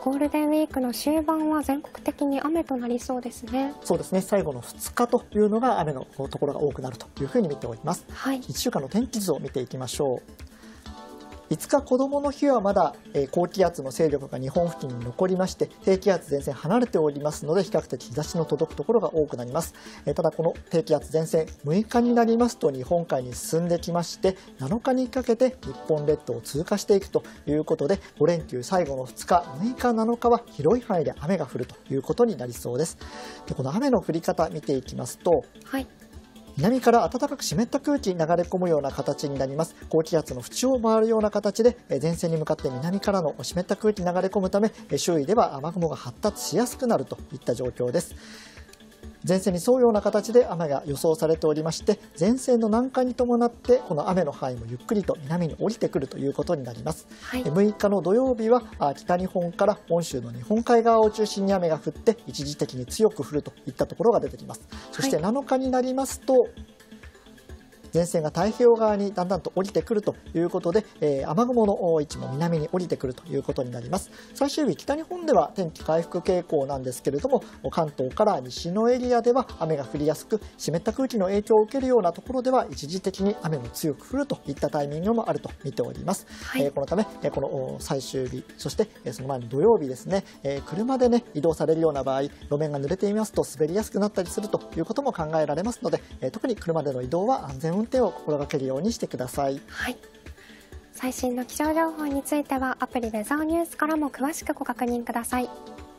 ゴールデンウィークの終盤は全国的に雨となりそうですね。 そうですね、最後の2日というのが雨のところが多くなるというふうに見ております。 はい、 1週間の天気図を見ていきましょう。5日こどもの日はまだ高気圧の勢力が日本付近に残りまして、低気圧前線離れておりますので、比較的日差しの届くところが多くなります。ただこの低気圧前線、6日になりますと日本海に進んできまして、7日にかけて日本列島を通過していくということで、5連休最後の2日、6日7日は広い範囲で雨が降るということになりそうです。でこの雨の降り方見ていきますと、 はい、 南から暖かく湿った空気に流れ込むような形になります。高気圧の縁を回るような形で前線に向かって南からの湿った空気に流れ込むため、周囲では雨雲が発達しやすくなるといった状況です。前線に沿うような形で雨が予想されておりまして、前線の南下に伴ってこの雨の範囲もゆっくりと南に降りてくるということになります。 はい、 6日の土曜日は北日本から本州の日本海側を中心に雨が降って一時的に強く降るといったところが出てきます。そして7日になりますと、前線が太平洋側にだんだんと降りてくるということで、雨雲の位置も南に降りてくるということになります。最終日、北日本では天気回復傾向なんですけれども、関東から西のエリアでは雨が降りやすく、湿った空気の影響を受けるようなところでは一時的に雨も強く降るといったタイミングもあると見ております。 はい、 このためこの最終日、そしてその前の土曜日ですね、車で移動されるような場合、路面が濡れていますと滑りやすくなったりするということも考えられますので、特に車での移動は安全運転を心がけるようにしてください。 はい、最新の気象情報についてはアプリウェザーニュースからも詳しくご確認ください。